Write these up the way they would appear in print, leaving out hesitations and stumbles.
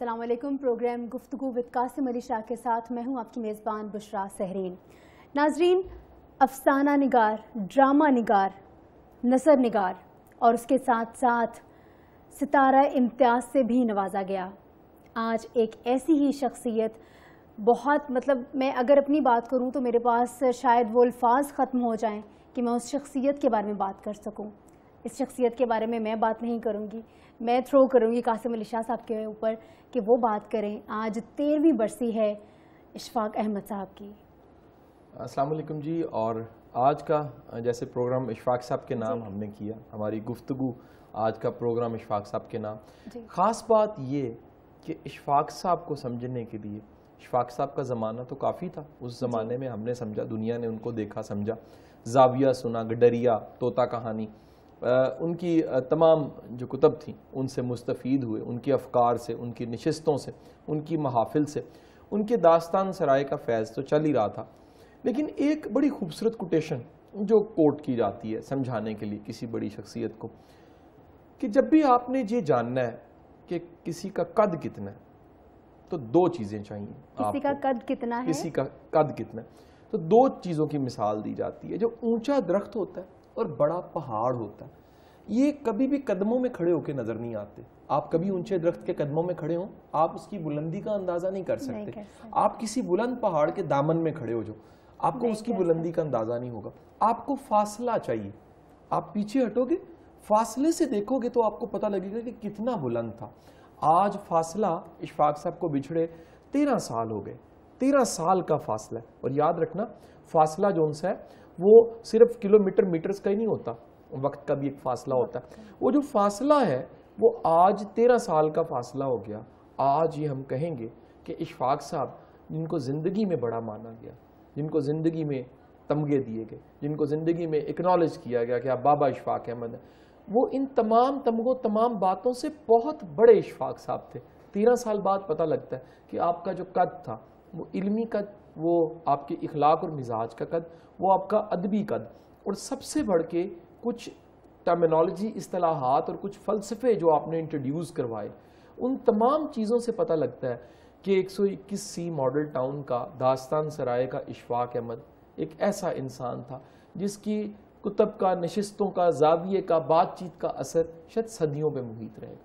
السلام علیکم. پروگرام گفتگو وذ قاسم علی شاہ کے ساتھ میں ہوں آپ کی میزبان بشرا سہرین. ناظرین، افسانہ نگار، ڈرامہ نگار، نثر نگار اور اس کے ساتھ ساتھ ستارہ امتیاز سے بھی نوازا گیا. آج ایک ایسی ہی شخصیت، بہت میں اگر اپنی بات کروں تو میرے پاس شاید وہ الفاظ ختم ہو جائیں کہ میں اس شخصیت کے بارے میں بات کر سکوں. اس شخصیت کے بارے میں بات نہیں کروں گی، میں تھرو کروں گی قاسم علی شاہ صاحب کے اوپر کہ وہ بات کریں. آج 13ویں برسی ہے اشفاق احمد صاحب کی. السلام علیکم جی. اور آج کا جیسے پروگرام اشفاق صاحب کے نام ہم نے کیا، ہماری گفتگو آج کا پروگرام اشفاق صاحب کے نام. خاص بات یہ کہ اشفاق صاحب کو سمجھنے کے لیے، اشفاق صاحب کا زمانہ تو کافی تھا. اس زمانے میں ہم نے سمجھا، دنیا نے ان کو دیکھا سمجھا، زاویہ سنا، گڈریا، طوطا کہانی، ان کی تمام جو کتب تھیں ان سے مستفید ہوئے، ان کے افکار سے، ان کی نشستوں سے، ان کی محافل سے. ان کے داستان سرائے کا فیض تو چل ہی رہا تھا. لیکن ایک بڑی خوبصورت کوٹیشن جو کوٹ کی جاتی ہے سمجھانے کے لیے کسی بڑی شخصیت کو، کہ جب بھی آپ نے یہ جاننا ہے کہ کسی کا قد کتنا ہے تو دو چیزیں چاہیے. کسی کا قد کتنا ہے، کسی کا قد کتنا ہے تو دو چیزوں کی مثال دی جاتی ہے. جو اونچا درخت ہوتا ہے اور بڑا پہاڑ ہوتا ہے، یہ کبھی بھی قدموں میں کھڑے ہو کے نظر نہیں آتے. آپ کبھی اونچے درخت کے قدموں میں کھڑے ہوں، آپ اس کی بلندی کا اندازہ نہیں کر سکتے. آپ کسی بلند پہاڑ کے دامن میں کھڑے ہو جو، آپ کو اس کی بلندی کا اندازہ نہیں ہوگا. آپ کو فاصلہ چاہیے. آپ پیچھے ہٹو گے، فاصلے سے دیکھو گے تو آپ کو پتہ لگے گا کہ کتنا بلند تھا. آج فاصلہ اشفاق صاحب کو بچھڑے 13 سال ہو گئے. 13 سال کا فاصلہ ہے. اور یاد رکھنا، فاصلہ جو ان سے ہے وہ صرف کلومیٹر میٹرز کا ہی نہیں ہوتا، وقت کا بھی ایک فاصلہ ہوتا ہے. وہ جو فاصلہ ہے وہ آج 13 سال کا فاصلہ ہو گیا. آج یہ ہم کہیں گے کہ اشفاق صاحب جن کو زندگی میں بڑا مانا گیا، جن کو زندگی میں تمغے دیے گئے، جن کو زندگی میں اکنالج کیا گیا کہ آپ بابا اشفاق احمد ہیں، وہ ان تمام تمغوں، تمام باتوں سے بہت بڑے اشفاق صاحب تھے. 13 سال بعد پتہ لگتا ہے کہ آپ کا جو قد تھا وہ علمی قد، وہ آپ کے اخلاق اور مزاج کا قد، وہ آپ کا ادبی قد، اور سب سے بڑھ کے کچھ ٹرمینالوجی، اصطلاحات اور کچھ فلسفے جو آپ نے انٹروڈیوس کروائے. ان تمام چیزوں سے پتہ لگتا ہے کہ 121 ماڈل ٹاؤن کا داستان سرائے کا اشفاق احمد ایک ایسا انسان تھا جس کی کتب کا، نشستوں کا، زاویے کا، بات چیت کا اثر شاید صدیوں پہ محیط رہے گا.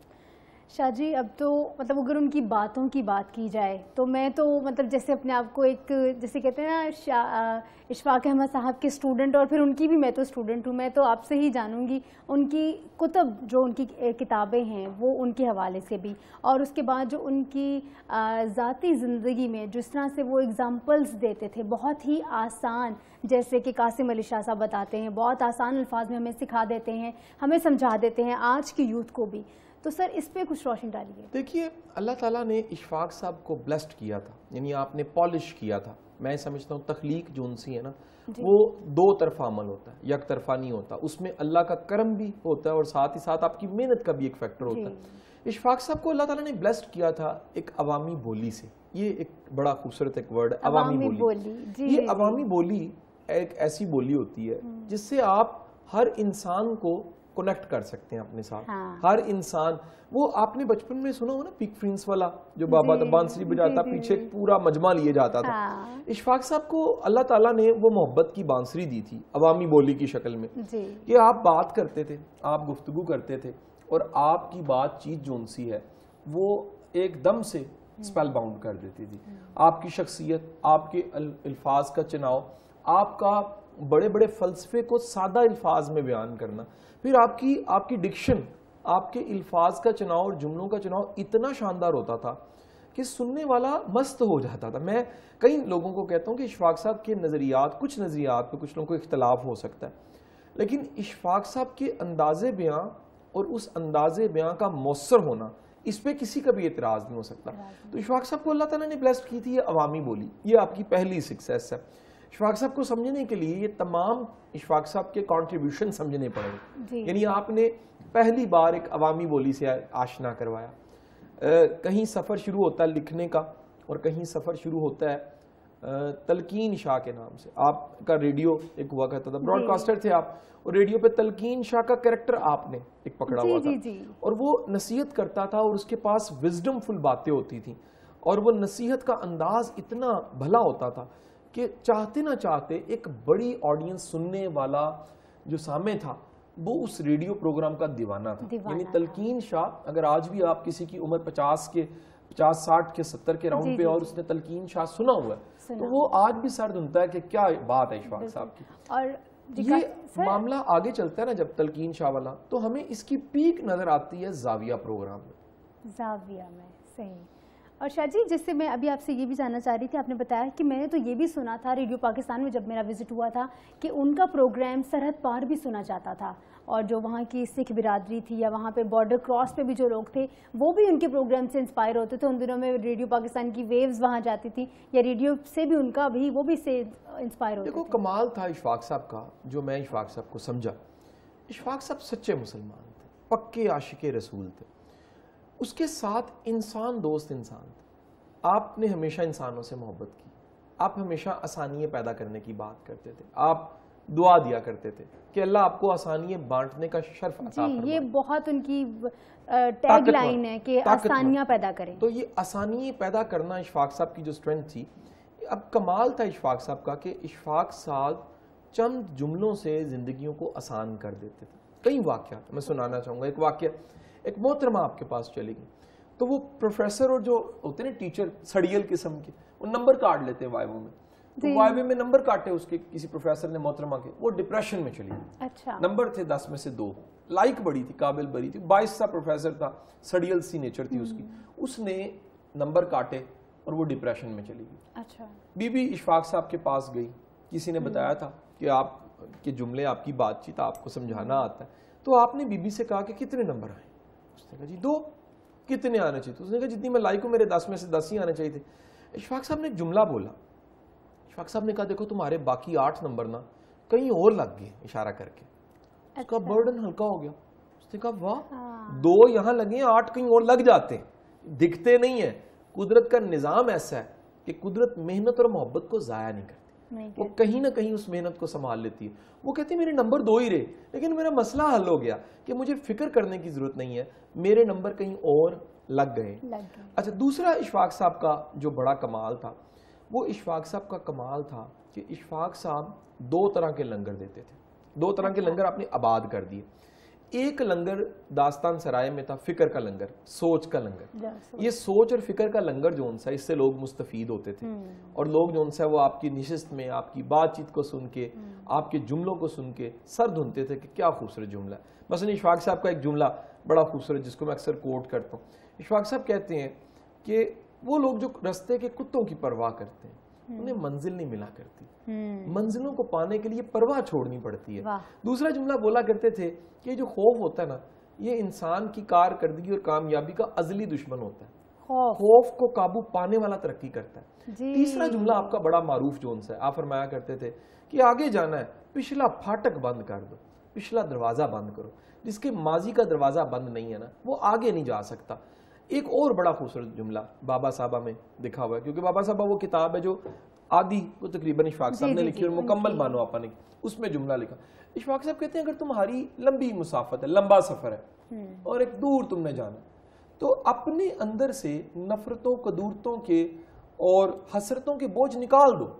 شاہ جی، اب تو اگر ان کی باتوں کی بات کی جائے تو میں تو جیسے اپنے آپ کو ایک، جیسے کہتے ہیں نا، اشفاق احمد صاحب کے اسٹوڈنٹ، اور پھر ان کی بھی میں تو اسٹوڈنٹ ہوں. میں تو آپ سے ہی جانوں گی ان کی کتب، جو ان کی کتابیں ہیں وہ ان کے حوالے سے بھی، اور اس کے بعد جو ان کی ذاتی زندگی میں جس طرح سے وہ اگزامپلز دیتے تھے، بہت ہی آسان، جیسے کہ قاسم علی شاہ صاحب بتاتے ہیں، بہت آسان الفاظ میں ہمیں سکھا دیتے ہیں، ہمیں سمجھا دیتے ہیں آج کی یوتھ کو بھی. تو سر اس پہ کچھ روشنی ڈالیے. دیکھیے، اللہ تعالیٰ نے اشفاق صاحب کو بلیسڈ کیا تھا، یعنی آپ نے پالش کیا تھا. میں سمجھتا ہوں تخلیق جو ان سی ہے نا، وہ دو طرفہ عمل ہوتا ہے، یک طرفہ نہیں ہوتا. اس میں اللہ کا کرم بھی ہوتا ہے اور ساتھ ہی ساتھ آپ کی محنت کا بھی ایک فیکٹر ہوتا ہے. اشفاق صاحب کو اللہ تعالیٰ نے بلیسڈ کیا تھا ایک عوامی بولی سے. یہ ایک بڑا خوبصورت ایک ورڈ ہے، عوامی بولی. یہ عوامی بولی ایک ایسی بولی ہوتی ہے جس سے آپ ہر انسان کو کنیکٹ کر سکتے ہیں اپنے ساتھ. ہر انسان، وہ آپ نے بچپن میں سنا ہو نا پک فرینس والا، جو بابا بانسری بجاتا، پیچھے پورا مجمع لیے جاتا تھا. اشفاق صاحب کو اللہ تعالیٰ نے وہ محبت کی بانسری دی تھی عوامی بولی کی شکل میں، کہ آپ بات کرتے تھے، آپ گفتگو کرتے تھے، اور آپ کی بات چیت جو انسی ہے وہ ایک دم سے اسپیل باؤنڈ کر دیتی تھی. آپ کی شخصیت، آپ کے الفاظ کا چناؤ، آپ کا بڑے بڑے فلسفے کو سادہ الفاظ میں بیان کرنا، پھر آپ کی ڈکشن، آپ کے الفاظ کا چناؤ اور جملوں کا چناؤ اتنا شاندار ہوتا تھا کہ سننے والا مست ہو جاتا تھا. میں کئی لوگوں کو کہتا ہوں کہ اشفاق صاحب کے نظریات، کچھ نظریات پہ کچھ لوگوں کو اختلاف ہو سکتا ہے، لیکن اشفاق صاحب کے انداز بیاں اور اس انداز بیاں کا مؤثر ہونا، اس پہ کسی کا بھی اعتراض نہیں ہو سکتا. تو اشفاق صاحب کو اللہ تعالیٰ نے بلیسڈ کی تھی یہ عوامی بولی. یہ آپ کی پہلی سکسیس ہے. اشفاق صاحب کو سمجھنے کے لیے یہ تمام اشفاق صاحب کے کنٹریبیوشن سمجھنے پڑے گے. یعنی آپ نے پہلی بار ایک عوامی بولی سے آشنا کروایا. کہیں سفر شروع ہوتا ہے لکھنے کا، اور کہیں سفر شروع ہوتا ہے تلقین شاہ کے نام سے. آپ کا ریڈیو ایک ہوا کرتا تھا, براڈ کاسٹر تھے آپ, اور ریڈیو پہ تلقین شاہ کا کریکٹر آپ نے ایک پکڑا ہوا تھا, اور وہ نصیحت کرتا تھا اور اس کے پاس وزڈم فل باتیں ہوتی تھیں, اور وہ نصیحت کا انداز اتنا بھلا ہوتا تھا کہ چاہتے نہ چاہتے ایک بڑی آڈینس سننے والا جو سامع تھا وہ اس ریڈیو پروگرام کا دیوانہ تھا. یعنی تلقین شاہ, اگر آج بھی آپ کسی کی عمر 50 کے 60 کے 70 کے راؤنڈ پہ اور اس نے تلقین شاہ سنا ہوا ہے تو وہ آج بھی سر دھنتا ہے کہ کیا بات ہے اشفاق صاحب کی. اور یہ معاملہ آگے چلتا ہے نا جب تلقین شاہ والا, تو ہمیں اس کی پیک نظر آتی ہے زاویہ پروگرام میں. زاویہ میں صحیح. اور شاہ جی, جس سے میں ابھی آپ سے یہ بھی جاننا چاہ رہی تھی, آپ نے بتایا کہ میں نے تو یہ بھی سنا تھا ریڈیو پاکستان میں جب میرا وزٹ ہوا تھا کہ ان کا پروگرام سرحد پار بھی سنا جاتا تھا, اور جو وہاں کی سکھ برادری تھی یا وہاں پہ بارڈر کراس پہ بھی جو لوگ تھے وہ بھی ان کے پروگرام سے انسپائر ہوتے تھے. ان دنوں میں ریڈیو پاکستان کی ویوز وہاں جاتی تھی, یا ریڈیو سے بھی ان کا بھی وہ بھی سے انسپائر ہوتے تھے. دیکھو کمال تھا اشفاق صاحب کا, جو میں اشفاق صاحب کو سمجھا, اشفاق صاحب سچے مسلمان تھے, پکے عاشق رسول تھے, اس کے ساتھ انسان دوست انسان تھے. آپ نے ہمیشہ انسانوں سے محبت کی, آپ ہمیشہ آسانیاں پیدا کرنے کی بات کرتے تھے, آپ دعا دیا کرتے تھے کہ اللہ آپ کو آسانیاں بانٹنے کا شرف عطا فرمائے. یہ بہت ان کی ٹیگ لائن ہے کہ آسانیاں پیدا کریں. تو یہ آسانیاں پیدا کرنا اشفاق صاحب کی جو سٹرینتھ تھی. اب کمال تھا اشفاق صاحب کا کہ اشفاق صاحب چند جملوں سے زندگیوں کو آسان کر دیتے تھے. کئی واقعات میں سنانا چاہوں گا. ایک واقعہ, ایک محترمہ آپ کے پاس چلی گئی, تو وہ پروفیسر اور جو ہوتے ہیں ٹیچر سڑیل قسم کے, وہ نمبر کاٹ لیتے ہیں وائووں میں. تو وائوے میں نمبر کاٹے اس کے کسی پروفیسر نے محترمہ کے, وہ ڈپریشن میں چلی گئی. اچھا. نمبر تھے 10 میں سے 2, لائک بڑی تھی, قابل بری تھی, 22 سا پروفیسر تھا, سڑیل سی نیچر تھی اس کی. اس نے نمبر کاٹے اور وہ ڈپریشن میں چلی گئی. اچھا. بی بی اشفاق صاحب کے پاس گئی, کسی نے بتایا تھا کہ آپ کے جملے, آپ کی بات چیت آپ کو سمجھانا آتا ہے. تو آپ نے بی بی سے کہا کہ کتنے نمبر آئے؟ اس نے کہا جی 2. کتنے آنے چاہیے؟ اس نے کہا جتنی میں لائک ہوں میرے 10 میں سے 10 ہی آنے چاہیے تھے. اشفاق صاحب نے ایک جملہ بولا. اشفاق صاحب نے کہا دیکھو تمہارے باقی 8 نمبر نا کہیں اور لگ گئے, اشارہ کر کے. اس کا برڈن ہلکا ہو گیا. اس نے کہا واہ, 2 یہاں لگے ہیں, 8 کہیں اور لگ جاتے ہیں, دکھتے نہیں ہیں. قدرت کا نظام ایسا ہے کہ قدرت محنت اور محبت کو ضائع نہیں کرتی, وہ کہیں نہ کہیں اس محنت کو سنبھال لیتی ہے. وہ کہتی ہے میرے نمبر 2 ہی رہے, لیکن میرا مسئلہ حل ہو گیا کہ مجھے فکر کرنے کی ضرورت نہیں ہے, میرے نمبر کہیں اور لگ گئے. اچھا, دوسرا اشفاق صاحب کا جو بڑا کمال تھا, وہ اشفاق صاحب کا کمال تھا کہ اشفاق صاحب 2 طرح کے لنگر دیتے تھے. 2 طرح کے لنگر آپ نے آباد کر دیے. ایک لنگر داستان سرائے میں تھا, فکر کا لنگر, سوچ کا لنگر. یہ سوچ اور فکر کا لنگر جو ان سا, اس سے لوگ مستفید ہوتے تھے, اور لوگ جو ان سا وہ آپ کی نشست میں آپ کی بات چیت کو سن کے, آپ کے جملوں کو سن کے سر دھنتے تھے کہ کیا خوبصورت جملہ ہے. مثلا اشفاق صاحب کا ایک جملہ بڑا خوبصورت جس کو میں اکثر کوٹ کرتا ہوں. اشفاق صاحب کہتے ہیں کہ وہ لوگ جو رستے کے کتوں کی پرواہ کرتے ہیں انہیں منزل نہیں ملا کرتی, منزلوں کو پانے کے لیے پرواہ چھوڑنی پڑتی ہے. دوسرا جملہ بولا کرتے تھے کہ جو خوف ہوتا ہے نا, یہ انسان کی کارکردگی اور کامیابی کا ازلی دشمن ہوتا ہے. خوف کو قابو پانے والا ترقی کرتا ہے. تیسرا جملہ آپ کا بڑا معروف جو ان سے, آپ فرمایا کرتے تھے کہ آگے جانا ہے, پچھلا پھاٹک بند کر دو, پچھلا دروازہ بند کرو. جس کے ماضی کا دروازہ بند نہیں ہے نا, وہ آگے نہیں جا سکتا. ایک اور بڑا خوبصورت جملہ بابا صاحبہ میں لکھا ہوا ہے, کیونکہ بابا صاحبہ وہ کتاب ہے جو آدھی کو تقریباً اشفاق صاحب نے لکھی اور مکمل بانو آپا نے, اس میں جملہ لکھا. اشفاق صاحب کہتے ہیں اگر تمہاری لمبی مسافت ہے, لمبا سفر ہے اور ایک دور تم نے جانا, تو اپنے اندر سے نفرتوں, قدورتوں کے اور حسرتوں کے بوجھ نکال دو.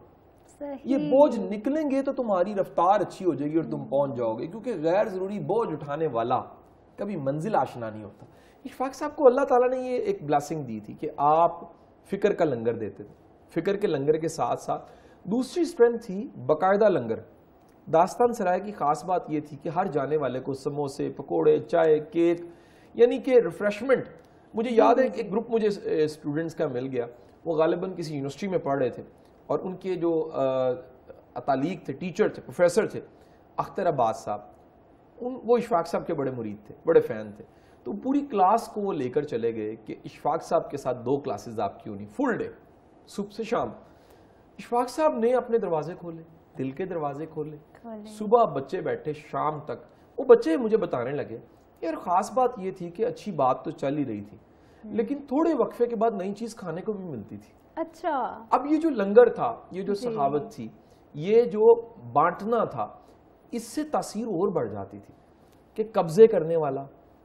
یہ بوجھ نکلیں گے تو تمہاری رفتار اچھی ہو جائے گی اور تم پہنچ جاؤ گے, کیونکہ غیر ضروری بوجھ اٹھانے والا کبھی منزل آشنا نہیں ہوتا. اشفاق صاحب کو اللہ تعالیٰ نے یہ ایک بلیسنگ دی تھی کہ آپ فکر کا لنگر دیتے تھے. فکر کے لنگر کے ساتھ ساتھ دوسری سٹرینتھ تھی باقاعدہ لنگر. داستان سرائے کی خاص بات یہ تھی کہ ہر جانے والے کو سموسے, پکوڑے, چائے, کیک, یعنی کہ ریفریشمنٹ. مجھے یاد ہے ایک گروپ مجھے اسٹوڈنٹس کا مل گیا, وہ غالباً کسی یونیورسٹی میں پڑھ رہے تھے, اور ان کے جو اتالیق تھے, ٹیچر تھے, پروفیسر تھے, اختر عباس صاحب, وہ اشفاق صاحب کے بڑے مرید تھے, بڑے فین تھے. تو پوری کلاس کو وہ لے کر چلے گئے کہ اشفاق صاحب کے ساتھ 2 کلاسز آپ کی ہونی, فل ڈے, صبح سے شام. اشفاق صاحب نے اپنے دروازے کھولے, دل کے دروازے کھولے, صبح بچے بیٹھے, شام تک وہ بچے مجھے بتانے لگے. یار خاص بات یہ تھی کہ اچھی بات تو چل ہی رہی تھی, لیکن تھوڑے وقفے کے بعد نئی چیز کھانے کو بھی ملتی تھی. اچھا. اب یہ جو لنگر تھا, یہ جو سخاوت تھی, یہ جو بانٹنا تھا, اس سے تاثیر اور بڑھ جاتی تھی کہ قبضے کرنے والا,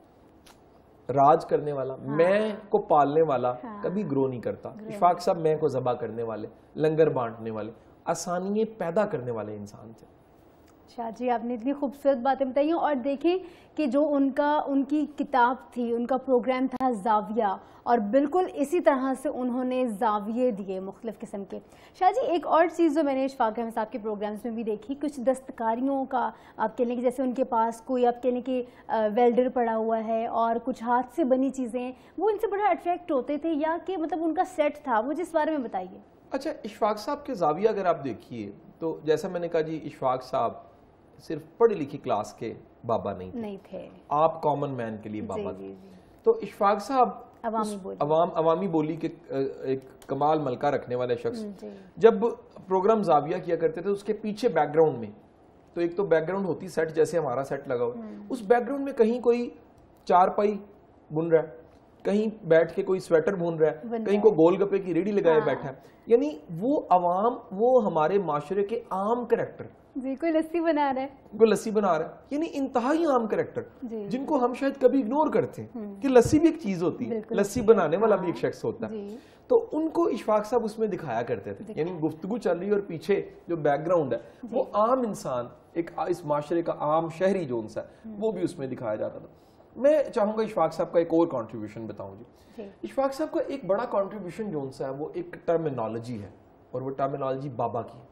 راج کرنے والا, میں کو پالنے والا کبھی گرو نہیں کرتا. اشفاق صاحب میں کو ذبح کرنے والے, لنگر بانٹنے والے, آسانیاں پیدا کرنے والے انسان تھے. شاہ جی آپ نے اتنی خوبصورت باتیں بتائی ہیں, اور دیکھیں کہ جو ان کی کتاب تھی, ان کا پروگرام تھا زاویہ, اور بالکل اسی طرح سے انہوں نے زاویے دیے مختلف قسم کے. شاہ جی ایک اور چیز جو میں نے اشفاق احمد صاحب کے پروگرامز میں بھی دیکھی, کچھ دستکاریوں کا آپ کہنے کہ جیسے ان کے پاس کوئی آپ کہنے کہ ویلڈر پڑا ہوا ہے اور کچھ ہاتھ سے بنی چیزیں, وہ ان سے بڑا اٹریکٹ ہوتے تھے, یا کہ مطلب ان کا سیٹ تھا, مجھے اس بارے میں بتائیے. اچھا, اشفاق صاحب کے زاویہ اگر آپ دیکھیے تو جیسا میں نے کہا جی, اشفاق صاحب صرف پڑھی لکھی کلاس کے بابا نہیں تھے, آپ کامن مین کے لیے بابا تھے. تو اشفاق صاحب عوامی بولی کے ایک کمال ملکہ رکھنے والے شخص, جب پروگرام زاویہ کیا کرتے تھے اس کے پیچھے بیک گراؤنڈ میں, تو ایک تو بیک گراؤنڈ ہوتی سیٹ جیسے ہمارا سیٹ لگا ہوا, اس بیک گراؤنڈ میں کہیں کوئی چارپائی بن رہا ہے, کہیں بیٹھ کے کوئی سویٹر بن رہا ہے, کہیں کوئی گول گپے کی ریڑھی لگائے بیٹھا ہے. یعنی وہ عوام, وہ ہمارے معاشرے کے عام کریکٹر, کوئی لسی بنا رہا ہے, کوئی لسی بنا رہا ہے, یعنی انتہائی عام کریکٹر جن کو ہم شاید کبھی اگنور کرتے ہیں کہ لسی بھی ایک چیز ہوتی ہے, لسی بنانے والا بھی ایک شخص ہوتا ہے. تو ان کو اشفاق صاحب اس میں دکھایا کرتے تھے. یعنی گفتگو چل رہی ہے اور پیچھے جو بیک گراؤنڈ ہے وہ عام انسان, ایک اس معاشرے کا عام شہری جو انسا ہے, وہ بھی اس میں دکھایا جاتا تھا. میں چاہوں گا اشفاق صاحب کا ایک اور کنٹریبیوشن بتاؤں جی. اشفاق صاحب کا ایک بڑا کنٹریبیوشن جو انسا ہے وہ ایک ٹرمینالوجی ہے, اور وہ ٹرمینالوجی بابا کی.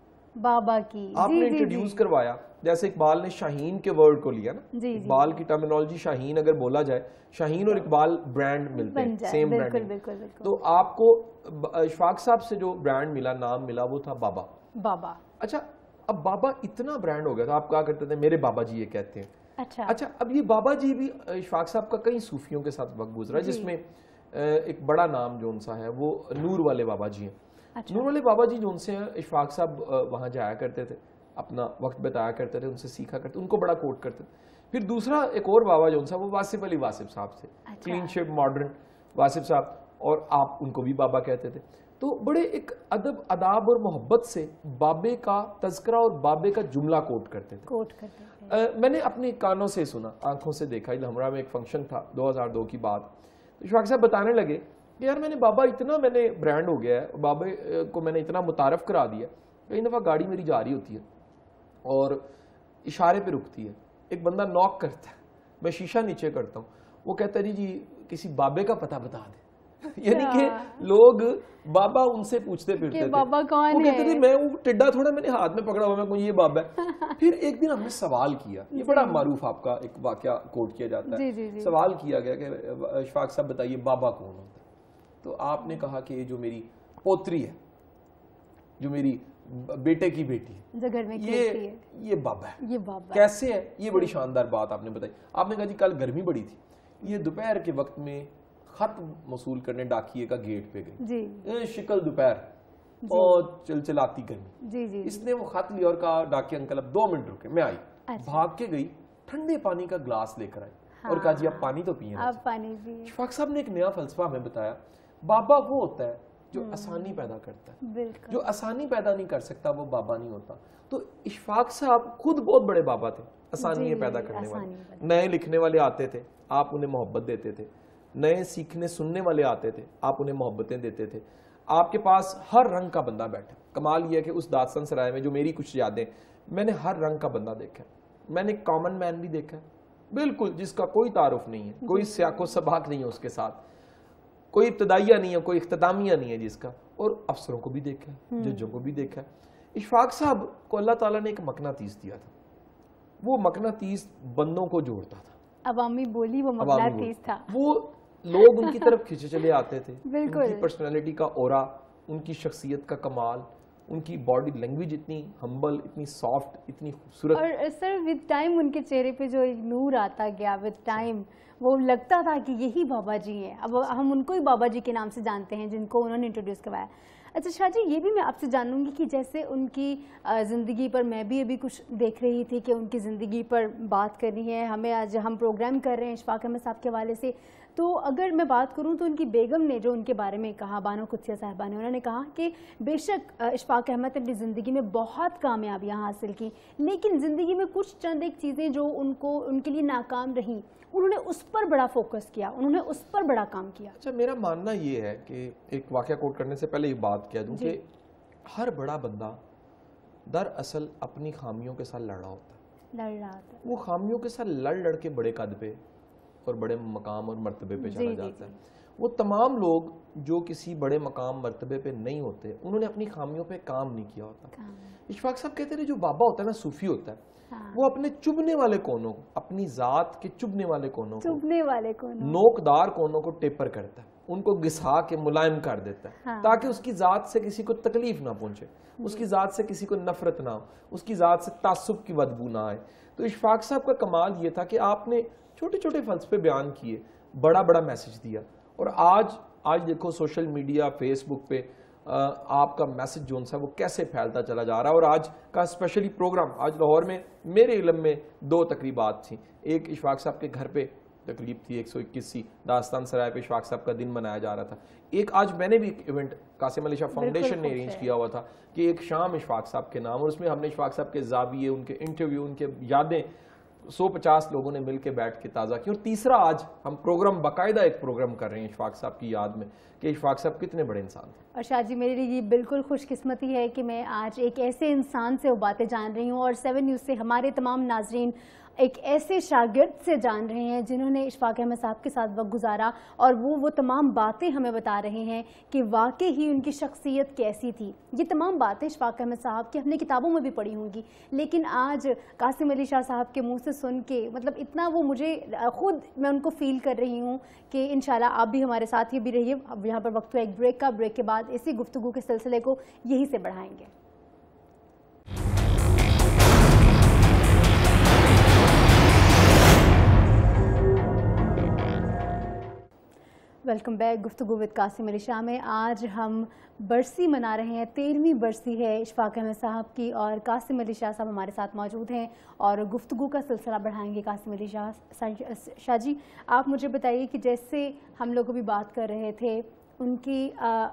آپ نے انٹروڈیوس کروایا, جیسے اقبال نے شاہین کے ورڈ کو لیا نا, اقبال کی ٹرمینالوجی شاہین اگر بولا جائے, شاہین اور اقبال برانڈ ملتے ہیں, سیم برانڈ. تو آپ کو اشفاق صاحب سے جو برانڈ ملا, نام ملا, وہ تھا بابا. اچھا, اب بابا اتنا برانڈ ہو گیا تھا, آپ کہا کرتے تھے میرے بابا جی یہ کہتے ہیں. اچھا, اب یہ بابا جی بھی اشفاق صاحب کا کئی صوفیوں کے ساتھ وقت گزرا, جس میں ایک بڑا نام جو ان سا ہے وہ نور والے بابا جی ہیں. نور والے بابا جی جو ان سے ہیں, اشفاق صاحب وہاں جایا کرتے تھے, اپنا وقت بتایا کرتے تھے, ان سے سیکھا کرتے, ان کو بڑا کوٹ کرتے تھے. پھر دوسرا ایک اور بابا جو ان سا, وہ واصف علی واصف صاحب تھے, کلین شیپ ماڈرن واصف صاحب, اور آپ ان کو بھی بابا کہتے تھے. تو بڑے ایک ادب, اداب اور محبت سے بابے کا تذکرہ اور بابے کا جملہ کوٹ کرتے تھے. میں نے اپنے کانوں سے سنا, آنکھوں سے دیکھا. ہمارا میں ایک فنکشن تھا 2002 کی بات, اشفاق صاحب بتانے لگے کہ یار میں نے بابا اتنا میں نے برانڈ ہو گیا ہے, بابا کو میں نے اتنا متعارف کرا دیا. کئی دفعہ گاڑی میری جا رہی ہوتی ہے اور اشارے پہ رکتی ہے, ایک بندہ ناک کرتا ہے, میں شیشہ نیچے کرتا ہوں, وہ کہتا ہے جی کسی بابے کا پتہ بتا دیں. یعنی کہ لوگ بابا ان سے پوچھتے پھرتے تھے, بابا کون ہے, وہ کہتے تھے میں وہ ٹڈا تھوڑا میں نے ہاتھ میں پکڑا ہوا, میں کوئی یہ بابا ہے. پھر ایک دن ہم نے سوال کیا, یہ بڑا معروف آپ کا ایک واقعہ کوٹ کیا جاتا ہے, سوال کیا گیا کہ اشفاق صاحب بتائیے بابا کون ہوتا ہے. تو آپ نے کہا کہ یہ جو میری پوتری ہے, جو میری بیٹے کی بیٹی ہے, یہ بابا ہے. کیسے ہے, یہ بڑی شاندار بات آپ نے بتائی. آپ نے کہا جی کل گرمی بڑی تھی, یہ دوپہر کے وقت میں خط موصول کرنے ڈاکیے کا گیٹ پہ گئی, شکل دوپہر اور چلچلاتی گرمی, اس نے وہ خط لیا اور کہا ڈاکیہ انکل اب 2 منٹ رکے, میں آئی. بھاگ کے گئی, ٹھنڈے پانی کا گلاس لے کر آئی اور کہا جی آپ پانی تو پیئے. اشفاق صاحب نے ایک نیا فلسفہ ہمیں بتایا, بابا وہ ہوتا ہے جو آسانی پیدا کرتا ہے, جو آسانی پیدا نہیں کر سکتا وہ بابا نہیں ہوتا. تو اشفاق صاحب خود بہت بڑے بابا تھے, آسانیاں پیدا کرنے والے. نئے لکھنے والے آتے تھے, آپ انہیں محبت دیتے تھے. نئے سیکھنے سننے والے آتے تھے, آپ انہیں محبتیں دیتے تھے. آپ کے پاس ہر رنگ کا بندہ بیٹھا. کمال یہ ہے کہ اس دادسن سرائے میں جو میری کچھ یادیں, میں نے ہر رنگ کا بندہ دیکھا. میں نے کامن مین بھی دیکھا, بالکل جس کا کوئی تعارف نہیں ہے, کوئی سیاق و سباق نہیں ہے اس کے ساتھ, کوئی ابتدائیہ نہیں ہے, کوئی اختتامیہ نہیں ہے جس کا, اور افسروں کو بھی دیکھا ہے, ججوں کو بھی دیکھا ہے. اشفاق صاحب کو اللہ تعالیٰ نے ایک مقناطیس دیا تھا, وہ مقناطیس بندوں کو جوڑتا تھا, عوامی بولی وہ مقناطیس تھا, وہ لوگ ان کی طرف کھینچے چلے آتے تھے. ان کی پرسنالٹی کا اورا, ان کی شخصیت کا کمال, ان کی باڈی لینگویج اتنی ہمبل, اتنی سافٹ, اتنی خوبصورت. اور سر ود ٹائم ان کے چہرے پہ جو ایک نور آتا گیا, ود ٹائم وہ لگتا تھا کہ یہی بابا جی ہیں. اب ہم ان کو ہی بابا جی کے نام سے جانتے ہیں جن کو انہوں نے انٹروڈیوس کروایا. اچھا شاہ جی, یہ بھی میں آپ سے جانوں گی کہ جیسے ان کی زندگی پر میں بھی ابھی کچھ دیکھ رہی تھی کہ ان کی زندگی پر بات کرنی ہے ہمیں, آج ہم پروگرام کر رہے ہیں اشفاق احمد صاحب کے حوالے سے, تو اگر میں بات کروں تو ان کی بیگم نے جو ان کے بارے میں کہا، بانو قدسیہ صاحبہ نے، انہوں نے کہا کہ بے شک اشفاق احمد نے اپنی زندگی میں بہت کامیابیاں حاصل کی، لیکن زندگی میں کچھ چند ایک چیزیں جو ان کے لیے ناکام رہیں، انہوں نے اس پر بڑا فوکس کیا، انہوں نے اس پر بڑا کام کیا۔ اچھا، میرا ماننا یہ ہے کہ ایک واقعہ کوٹ کرنے سے پہلے یہ بات کہہ دوں کہ ہر بڑا بندہ دراصل اپنی خامیوں کے ساتھ لڑ رہا ہوتا ہے، وہ خامیوں کے ساتھ لڑ کے بڑے قد پہ اور بڑے مقام اور مرتبے پہ چلا جاتا ہے۔ وہ تمام لوگ جو کسی بڑے مقام مرتبے پہ نہیں ہوتے، انہوں نے اپنی خامیوں پہ کام نہیں کیا ہوتا۔ اشفاق صاحب کہتے ہیں جو بابا ہوتا ہے نا، صوفی ہوتا ہے، وہ اپنے چبھنے والے کونوں کو، اپنی ذات کے چبھنے والے کونوں کو، نوکدار کونوں کو ٹیپر کرتا ہے، ان کو گھسا کے ملائم کر دیتا ہے، تاکہ اس کی ذات سے کسی کو تکلیف نہ پہنچے، اس کی ذات سے کسی کو نفرت نہ ہو، اس کی ذات سے تعصب کی بدبو نہ آئے۔ تو اشفاق صاحب کا کمال یہ تھا کہ آپ نے چھوٹے چھوٹے فلسفے بیان کیے، بڑا بڑا میسج دیا، اور آج دیکھو سوشل میڈیا، فیس بک پہ آپ کا میسج جو ہے وہ کیسے پھیلتا چلا جا رہا ہے۔ اور آج کا اسپیشلی پروگرام، آج لاہور میں میرے علم میں 2 تقریبات تھیں، ایک اشفاق صاحب کے گھر پہ تقریب تھی 121 داستان سرائے پہ اشفاق صاحب کا دن منایا جا رہا تھا، ایک آج میں نے بھی ایک ایونٹ قاسم علی شاہ فاؤنڈیشن نے ارینج کیا ہوا تھا کہ ایک شام اشفاق صاحب کے نام، اور اس میں ہم نے اشفاق صاحب کے زاویے، ان کے انٹرویو، ان کے یادیں 150 لوگوں نے مل کے بیٹھ کے تازہ کی۔ اور تیسرا آج ہم پروگرام، باقاعدہ ایک پروگرام کر رہے ہیں اشفاق صاحب کی یاد میں کہ اشفاق صاحب کتنے بڑے انسان تھے۔ اور شاہ جی، میرے لیے یہ بالکل خوش قسمتی ہے کہ میں آج ایک ایسے انسان سے وہ باتیں جان رہی ہوں، اور 7 نیوز سے ہمارے تمام ناظرین ایک ایسے شاگرد سے جان رہے ہیں جنہوں نے اشفاق احمد صاحب کے ساتھ وقت گزارا، اور وہ تمام باتیں ہمیں بتا رہے ہیں کہ واقعی ہی ان کی شخصیت کیسی تھی۔ یہ تمام باتیں اشفاق احمد صاحب کی ہم نے کتابوں میں بھی پڑھی ہوں گی، لیکن آج قاسم علی شاہ صاحب کے منہ سے سن کے مطلب اتنا وہ مجھے خود میں ان کو فیل کر رہی ہوں کہ انشاءاللہ آپ بھی ہمارے ساتھ ہی بھی رہیے۔ اب یہاں پر وقت ہے ایک بریک کا، بریک کے بعد اسی گفتگو کے سلسلے کو یہی سے بڑھائیں گے۔ ویلکم بیک، گفتگو ود قاسم علی شاہ میں آج ہم برسی منا رہے ہیں، 13ویں برسی ہے اشفاق احمد صاحب کی، اور قاسم علی شاہ صاحب ہمارے ساتھ موجود ہیں اور گفتگو کا سلسلہ بڑھائیں گے۔ قاسم علی شاہ جی، آپ مجھے بتائیے کہ جیسے ہم لوگ ابھی بات کر رہے تھے، ان کی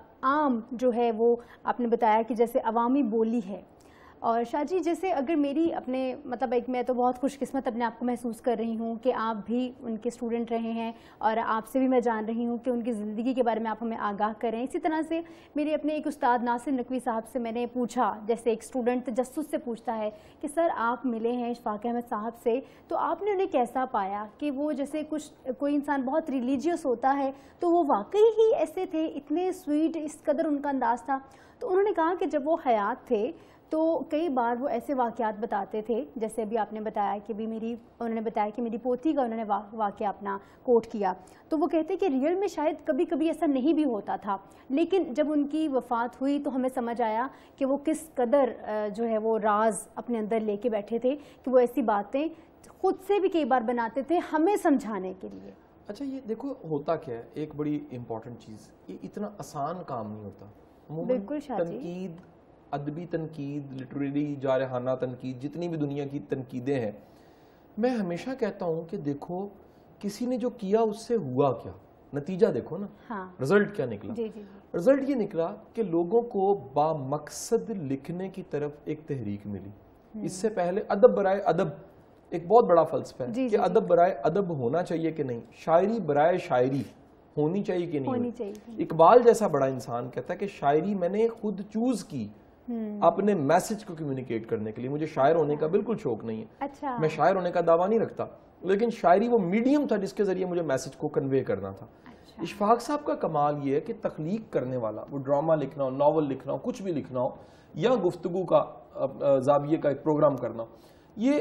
عام جو ہے وہ آپ نے بتایا کہ جیسے عوامی بولی ہے، اور شاہ جی جیسے اگر میری اپنے مطلب ایک میں تو بہت خوش قسمت اپنے آپ کو محسوس کر رہی ہوں کہ آپ بھی ان کے اسٹوڈنٹ رہے ہیں، اور آپ سے بھی میں جان رہی ہوں کہ ان کی زندگی کے بارے میں آپ ہمیں آگاہ کریں۔ اسی طرح سے میرے اپنے ایک استاد ناصر نقوی صاحب سے میں نے پوچھا، جیسے ایک اسٹوڈنٹ تجسس سے پوچھتا ہے کہ سر آپ ملے ہیں اشفاق احمد صاحب سے، تو آپ نے انہیں کیسا پایا کہ وہ جیسے کوئی انسان بہت ریلیجیس ہوتا ہے تو وہ واقعی ہی ایسے تھے، اتنے سویٹ، اس قدر ان کا انداز تھا؟ تو انہوں نے کہا کہ جب وہ حیات تھے تو کئی بار وہ ایسے واقعات بتاتے تھے، جیسے ابھی آپ نے بتایا کہ بھی انہوں نے بتایا کہ میری پوتی کا انہوں نے واقعہ اپنا کوٹ کیا، تو وہ کہتے کہ ریئل میں شاید کبھی کبھی ایسا نہیں بھی ہوتا تھا، لیکن جب ان کی وفات ہوئی تو ہمیں سمجھ آیا کہ وہ کس قدر جو ہے وہ راز اپنے اندر لے کے بیٹھے تھے کہ وہ ایسی باتیں خود سے بھی کئی بار بناتے تھے ہمیں سمجھانے کے لیے۔ اچھا، یہ دیکھو ہوتا کیا ہے، ایک بڑی امپورٹنٹ چیز، یہ اتنا آسان کام نہیں ہوتا۔ بالکل شاہ جی، تنقید، ادبی تنقید، لٹریری جارحانہ تنقید، جتنی بھی دنیا کی تنقیدیں ہیں، میں ہمیشہ کہتا ہوں کہ دیکھو کسی نے جو کیا اس سے ہوا کیا، نتیجہ دیکھو نا، رزلٹ کیا نکلا۔ رزلٹ یہ نکلا کہ لوگوں کو با مقصد لکھنے کی طرف ایک تحریک ملی۔ اس سے پہلے ادب برائے ادب ایک بہت بڑا فلسفہ ہے کہ ادب برائے ادب ہونا چاہیے کہ نہیں، شاعری برائے شاعری ہونی چاہیے کہ نہیں ہونی چاہیے۔ اقبال جیسا بڑا انسان کہتا ہے کہ شاعری میں نے خود چوز کی اپنے میسج کو کمیونیکیٹ کرنے کے لیے، مجھے شاعر ہونے کا بالکل شوق نہیں ہے، میں شاعر ہونے کا دعویٰ نہیں رکھتا، لیکن شاعری وہ میڈیم تھا جس کے ذریعے مجھے میسج کو کنوے کرنا تھا۔ اشفاق صاحب کا کمال یہ ہے کہ تخلیق کرنے والا، وہ ڈرامہ لکھنا ہو، ناول لکھنا ہو، کچھ بھی لکھنا ہو، یا گفتگو کا زاویے کا ایک پروگرام کرنا ہو، یہ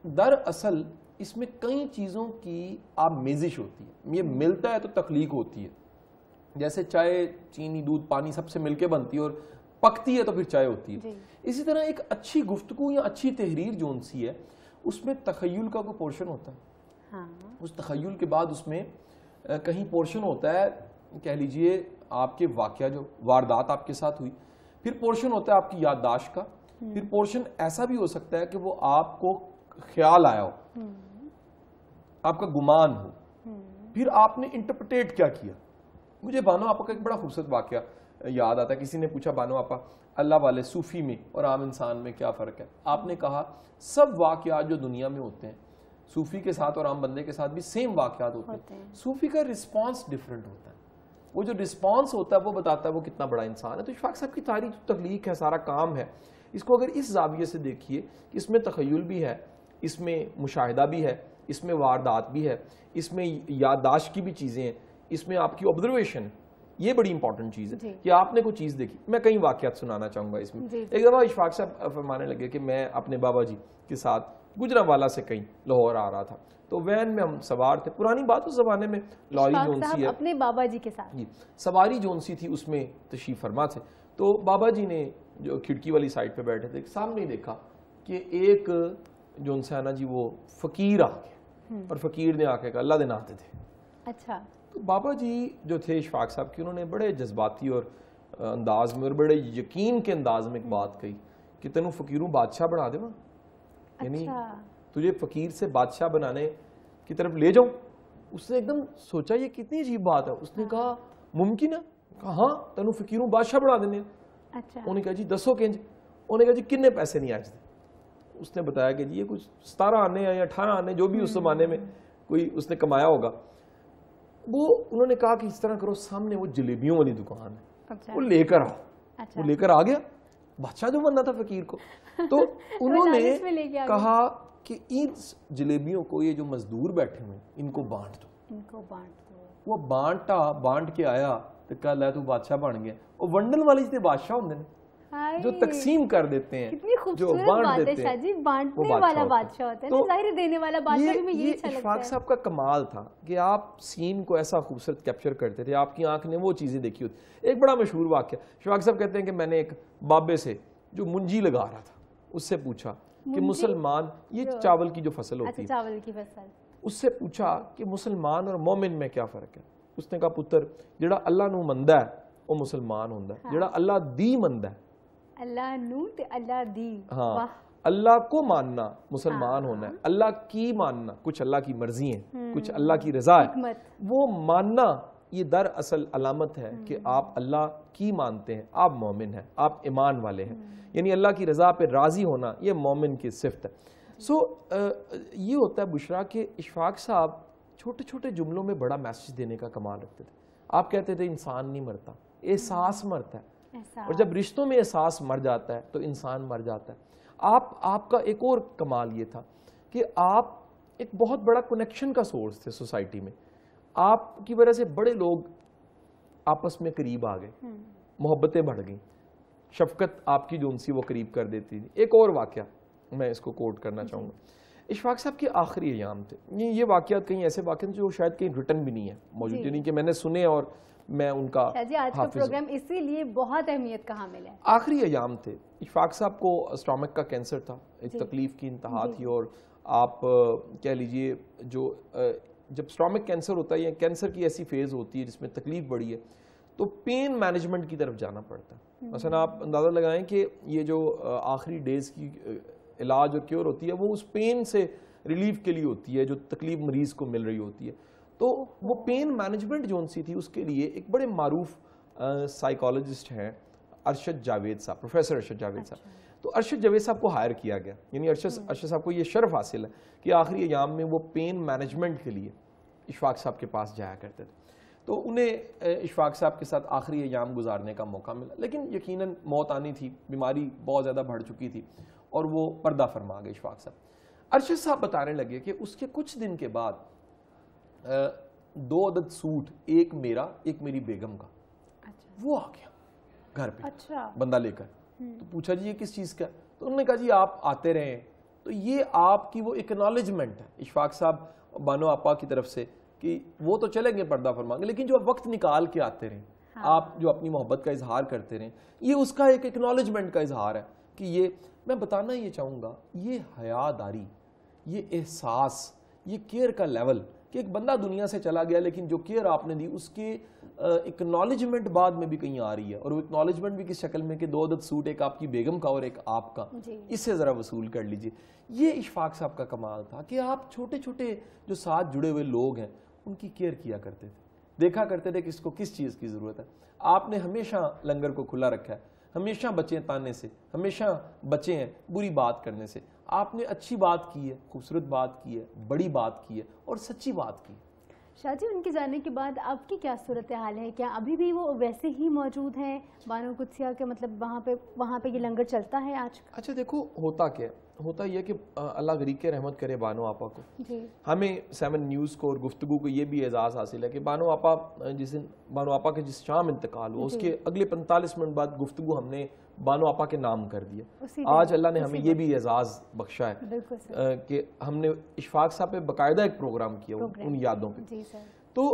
دراصل اس میں کئی چیزوں کی آمیزش ہوتی ہے۔ یہ ملتا ہے تو تخلیق ہوتی ہے، جیسے چائے، چینی، دودھ، پانی سب سے مل کے بنتی ہے اور پکتی ہے تو پھر چائے ہوتی ہے۔ اسی طرح ایک اچھی گفتگو یا اچھی تحریر جو ان سی ہے، اس میں تخیل کا کوئی پورشن ہوتا ہے، اس تخیل کے بعد اس میں کہیں پورشن ہوتا ہے، کہہ لیجئے آپ کے واقعہ جو واردات آپ کے ساتھ ہوئی، پھر پورشن ہوتا ہے آپ کی یادداشت کا، پھر پورشن ایسا بھی ہو سکتا ہے کہ وہ آپ کو خیال آیا ہو، آپ کا گمان ہو، پھر آپ نے انٹرپریٹ کیا کیا. مجھے بانو آپا کا ایک بڑا خوبصورت واقعہ یاد آتا ہے. کسی نے پوچھا بانو آپا اللہ والے صوفی میں اور عام انسان میں کیا فرق ہے؟ آپ نے کہا سب واقعات جو دنیا میں ہوتے ہیں صوفی کے ساتھ اور عام بندے کے ساتھ بھی سیم واقعات ہوتے ہیں. صوفی کا رسپانس ڈیفرنٹ ہوتا ہے. وہ جو رسپانس ہوتا ہے وہ بتاتا ہے وہ کتنا بڑا انسان ہے. تو اشفاق صاحب کی ساری تخلیق ہے, سارا کام ہے, اس کو اگر اس زاویے سے دیکھیے کہ اس میں تخیل بھی ہے, اس میں مشاہدہ بھی ہے, اس میں واردات بھی ہے, اس میں یادداشت کی بھی چیزیں ہیں, اس میں آپ کی آبزرویشن, یہ بڑی امپورٹنٹ چیز ہے کہ آپ نے کوئی چیز دیکھی. میں کئی واقعات سنانا چاہوں گا اس میں. ایک دفعہ اشفاق صاحب فرمانے لگے کہ میں اپنے بابا جی کے ساتھ گجرانوالہ سے کہیں لاہور آ رہا تھا, تو وین میں ہم سوار تھے. پرانی بات اس زمانے میں لوری جونسی ہے, اپنے بابا جی کے ساتھ, جی سواری جونسی تھی, اس میں تشریف فرما تھے. تو بابا جی نے جو کھڑکی والی سائڈ پہ بیٹھے تھے سامنے دیکھا کہ ایک جون سے آنا جی وہ فقیر آ گیا, اور فقیر نے آ کے کہا اللہ دن آتے تھے. اچھا. تو بابا جی جو تھے اشفاق صاحب کی, انہوں نے بڑے جذباتی اور انداز میں اور بڑے یقین کے انداز میں ایک بات کہی کہ تینوں فقیروں بادشاہ بنا دے, یعنی تجھے فقیر سے بادشاہ بنانے کی طرف لے جاؤں. اس نے ایک دم سوچا یہ کتنی عجیب بات ہے. اس نے کہا ممکن ہے؟ کہا ہاں تینوں فقیروں بادشاہ بنا دینے. انہوں نے کہا جی دسو کنج. انہوں نے کہا جی کنے پیسے نہیں آئے تھے. اس نے بتایا کہ جی یہ کچھ 17 آنے یا 18 آنے جو بھی اس زمانے میں کوئی اس نے کمایا ہوگا. وہ انہوں نے کہا کہ اس طرح کرو, سامنے وہ جلیبیوں والی دکان ہے, وہ لے کر آؤ. وہ لے کر آ گیا, بادشاہ جو بننا تھا فقیر کو. تو انہوں نے کہا کہ ان جلیبیوں کو یہ جو مزدور بیٹھے ہوئے ان کو بانٹ دو. وہ بانٹ کے آیا تو کہا لے تو بادشاہ بن گیا. اور ونڈن والے جتنے بادشاہ ہوتے ہیں جو تقسیم کر دیتے ہیں, جو بانٹ دیتے ہیں, جی بانٹنے والا بادشاہ ہوتا ہے, ظاہر دینے والا بادشاہ بھی. یہ اشفاق صاحب کا کمال تھا کہ آپ سین کو ایسا خوبصورت کیپچر کرتے تھے, آپ کی آنکھ نے وہ چیزیں دیکھی ہوتی. ایک بڑا مشہور واقعہ اشفاق صاحب کہتے ہیں کہ میں نے ایک بابے سے جو منجی لگا رہا تھا اس سے پوچھا کہ مسلمان, یہ چاول کی جو فصل ہوتی ہے, چاول کی فصل, اس سے پوچھا کہ مسلمان اور مومن میں کیا فرق ہے. اس نے کہا پتر جڑا اللہ نو مندا ہے وہ مسلمان ہوندا ہے, جڑا اللہ دی مندا ہے, اللہ نو تے اللہ دی, ہاں اللہ کو ماننا مسلمان ہونا ہے, اللہ کی ماننا, کچھ اللہ کی مرضی ہیں, کچھ اللہ کی رضا ہے, وہ ماننا یہ در اصل علامت ہے کہ آپ اللہ کی مانتے ہیں, آپ مومن ہیں, آپ ایمان والے ہیں. یعنی اللہ کی رضا پہ راضی ہونا یہ مومن کی صفت ہے. یہ ہوتا ہے بشرا کہ اشفاق صاحب چھوٹے چھوٹے جملوں میں بڑا میسج دینے کا کمال رکھتے تھے. آپ کہتے تھے انسان نہیں مرتا, احساس مرتا ہے, اور جب رشتوں میں احساس مر جاتا ہے تو انسان مر جاتا ہے. آپ کا ایک اور کمال یہ تھا کہ آپ ایک بہت بڑا کنیکشن کا سورس تھے سوسائٹی میں. آپ کی وجہ سے بڑے لوگ آپس میں قریب آ گئے, محبتیں بڑھ گئیں, شفقت آپ کی جو ان سی وہ قریب کر دیتی تھی. ایک اور واقعہ میں اس کو کوٹ کرنا چاہوں گا. اشفاق صاحب کے آخری ایام تھے. یہ واقعات کہیں ایسے واقعات جو شاید کہیں ریٹن بھی نہیں ہے, موجود نہیں کہ میں نے سنے اور میں ان کا حافظ. آج کا پروگرام اسی لیے بہت اہمیت کا حامل ہے. آخری ایام تھے. اشفاق صاحب کو اسٹامک کا کینسر تھا, ایک تکلیف کی انتہا تھی. اور آپ کہہ لیجئے جو جب اسٹامک کینسر ہوتا ہے یا کینسر کی ایسی فیز ہوتی ہے جس میں تکلیف بڑی ہے تو پین مینجمنٹ کی طرف جانا پڑتا ہے. مثلا آپ اندازہ لگائیں کہ یہ جو آخری ڈیز کی علاج اور کیور ہوتی ہے وہ اس پین سے ریلیف کے لیے ہوتی ہے جو تکلیف مریض کو مل رہی ہوتی ہے. تو وہ پین مینجمنٹ جو ان سی تھی اس کے لیے ایک بڑے معروف سائیکالوجسٹ ہیں ارشد جاوید صاحب, پروفیسر ارشد جاوید صاحب. تو ارشد جاوید صاحب کو ہائر کیا گیا, یعنی ارشد صاحب کو یہ شرف حاصل ہے کہ آخری ایام میں وہ پین مینجمنٹ کے لیے اشفاق صاحب کے پاس جایا کرتے تھے. تو انہیں اشفاق صاحب کے ساتھ آخری ایام گزارنے کا موقع ملا, لیکن یقیناً موت آنی تھی, بیماری بہت زیادہ بڑھ چکی تھی اور وہ پردہ فرما گئے اشفاق صاحب. ارشد صاحب بتانے لگے کہ اس کے کچھ دن کے بعد 2 عدد سوٹ, ایک میرا ایک میری بیگم کا, وہ آ گیا گھر پہ بندہ لے کر. تو پوچھا جی یہ کس چیز کا؟ تو انہوں نے کہا جی آپ آتے رہیں. تو یہ آپ کی وہ اکنالجمنٹ ہے اشفاق صاحب بانو آپا کی طرف سے کہ وہ تو چلیں گے پردہ فرما گے, لیکن جو آپ وقت نکال کے آتے رہیں, آپ جو اپنی محبت کا اظہار کرتے رہیں, یہ اس کا ایک اکنالجمنٹ کا اظہار ہے. کہ یہ میں بتانا یہ چاہوں گا, یہ حیاداری, یہ احساس, یہ کیئر کا لیول کہ ایک بندہ دنیا سے چلا گیا لیکن جو کیئر آپ نے دی اس کے اکنالجمنٹ بعد میں بھی کہیں آ رہی ہے. اور وہ اکنالجمنٹ بھی کس شکل میں کہ 2 عدد سوٹ, ایک آپ کی بیگم کا اور ایک آپ کا, اس سے ذرا وصول کر لیجئے. یہ اشفاق صاحب کا کمال تھا کہ آپ چھوٹے چھوٹے جو ساتھ جڑے ہوئے لوگ ہیں ان کی کیئر کیا کرتے تھے, دیکھا کرتے تھے کہ اس کو کس چیز کی ضرورت ہے. آپ نے ہمیشہ لنگر کو کھلا رکھا ہے, ہمیشہ بچے تانے سے, ہمیشہ بچے ہیں بری بات کرنے سے. آپ نے اچھی بات کی ہے, خوبصورت بات کی ہے, بڑی بات کی ہے اور سچی بات کی ہے. شاہ جی, ان کے جانے کے بعد آپ کی کیا صورتحال ہے؟ کیا ابھی بھی وہ ویسے ہی موجود ہیں بانو قدسیہ کے, مطلب وہاں پہ یہ لنگر چلتا ہے آج؟ اچھا دیکھو, ہوتا کیا ہے, ہوتا یہ کہ اللہ غریق رحمت کرے بانو آپا کو. جی. ہمیں 7 نیوز کو اور گفتگو کو یہ بھی اعزاز حاصل ہے کہ بانو آپا بانو آپا کے جس شام انتقال ہوا, اس کے اگلے 45 منٹ بعد گفتگو ہم نے بانو آپا کے نام کر دیا. آج اللہ نے ہمیں یہ بھی اعزاز بخشا ہے کہ ہم نے اشفاق صاحب پہ باقاعدہ ایک پروگرام کیا ان یادوں پہ. جی سر. تو